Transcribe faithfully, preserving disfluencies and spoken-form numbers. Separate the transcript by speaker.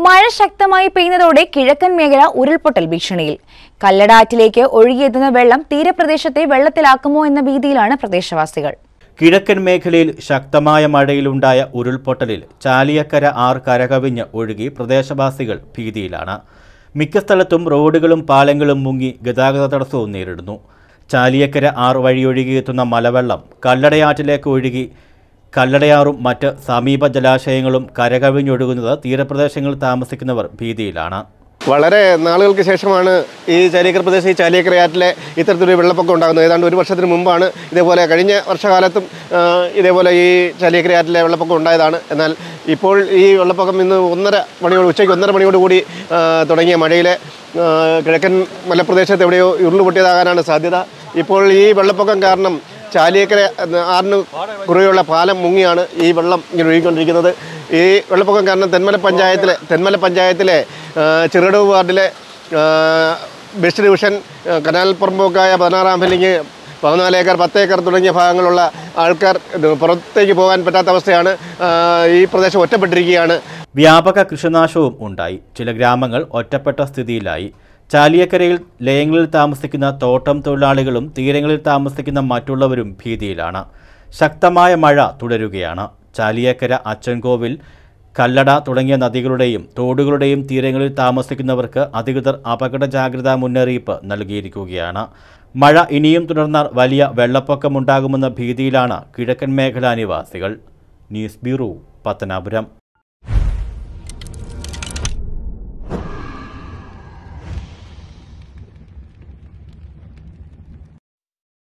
Speaker 1: മഴ ശക്തമായി പെയ്യുന്നതോടെ കിഴക്കൻ മേഖല ഉരുൾപൊട്ടൽ ഭീഷണിയിൽ. കല്ലടാറ്റിലേക്ക് ഒഴുകിയെത്തുന്ന വെള്ളം തീരപ്രദേശത്തെ വെള്ളത്തിലാക്കുമോ എന്ന ഭീതിയിലാണ് പ്രദേശവാസികൾ.
Speaker 2: കിഴക്കൻ മേഖലയിൽ ശക്തമായ മഴയിലുണ്ടായ ഉരുൾപൊട്ടലിൽ ചാലിയക്കര ആർ കരകവിഞ്ഞ് ഒഴുകി പ്രദേശവാസികൾ ഭീതിയിലാണ്. മിക്ക സ്ഥലത്തും റോഡുകളും പാലങ്ങളും മുങ്ങി ഗതാഗത തടസ്സവും നേരിടുന്നു. ചാലിയക്കര ആർ വഴിയൊഴുകിയെത്തുന്ന മലവെള്ളം കല്ലടയാറ്റിലേക്ക് ഒഴുകി കല്ലടയാറും മറ്റ് സമീപ ജലാശയങ്ങളും കരകവിഞ്ഞൊഴുകുന്നത് തീരപ്രദേശങ്ങളിൽ താമസിക്കുന്നവർ ഭീതിയിലാണ്.
Speaker 3: വളരെ നാളുകൾക്ക് ശേഷമാണ് ഈ ചാലിയക്കര പ്രദേശം ഈ ചാലിയക്കര ആറ്റിലെ ഇത്തരത്തിലൊരു വെള്ളപ്പൊക്കം ഉണ്ടാകുന്നത്. ഏതാണ്ട് ഒരു വർഷത്തിന് മുമ്പാണ് ഇതേപോലെ കഴിഞ്ഞ വർഷകാലത്തും ഇതേപോലെ ഈ ചാലിയക്കര ആറ്റിലെ വെള്ളപ്പൊക്കം ഉണ്ടായതാണ്. എന്നാൽ ഇപ്പോൾ ഈ വെള്ളപ്പൊക്കം ഇന്ന് ഒന്നര മണിയോട് ഉച്ചയ്ക്ക് ഒന്നര മണിയോട് കൂടി തുടങ്ങിയ മഴയിലെ കിഴക്കൻ മലപ്രദേശത്ത് എവിടെയോ ഉരുളുപൊട്ടിയതാകാനാണ് സാധ്യത. ഇപ്പോൾ ഈ വെള്ളപ്പൊക്കം കാരണം ചാലിയക്കര ആറിന് കുറുകെയുള്ള പാലം മുങ്ങിയാണ് ഈ വെള്ളം ഇങ്ങനെ ഒഴുകിക്കൊണ്ടിരിക്കുന്നത്. ഈ വെള്ളപ്പൊക്കം കാരണം തെന്മല പഞ്ചായത്തിലെ തെന്മല പഞ്ചായത്തിലെ ചെറുകടവ് വാർഡിലെ വെസ്റ്റ് ഡിവിഷൻ കനാൽ പുറമ്പോക്കായ പതിനാറാം ഫില്ലിങ് പതിനാല് ഏക്കർ പത്ത് ഏക്കർ തുടങ്ങിയ ഭാഗങ്ങളുള്ള ആൾക്കാർ പുറത്തേക്ക് പോകാൻ പറ്റാത്ത അവസ്ഥയാണ്. ഈ പ്രദേശം ഒറ്റപ്പെട്ടിരിക്കുകയാണ്.
Speaker 2: വ്യാപക കൃഷിനാശവും ഉണ്ടായി. ചില ഗ്രാമങ്ങൾ ഒറ്റപ്പെട്ട സ്ഥിതിയിലായി. ചാലിയക്കരയിൽ ലയങ്ങളിൽ താമസിക്കുന്ന തോട്ടം തൊഴിലാളികളും തീരങ്ങളിൽ താമസിക്കുന്ന മറ്റുള്ളവരും ഭീതിയിലാണ്. ശക്തമായ മഴ തുടരുകയാണ്. ചാലിയക്കര അച്ചൻകോവിൽ കല്ലട തുടങ്ങിയ നദികളുടെയും തോടുകളുടെയും തീരങ്ങളിൽ താമസിക്കുന്നവർക്ക് അധികൃതർ അപകട ജാഗ്രതാ മുന്നറിയിപ്പ് നൽകിയിരിക്കുകയാണ്. മഴ ഇനിയും തുടർന്നാൽ വലിയ വെള്ളപ്പൊക്കമുണ്ടാകുമെന്ന ഭീതിയിലാണ് കിഴക്കൻ മേഖലാ നിവാസികൾ. News bureau, Pathanapuram.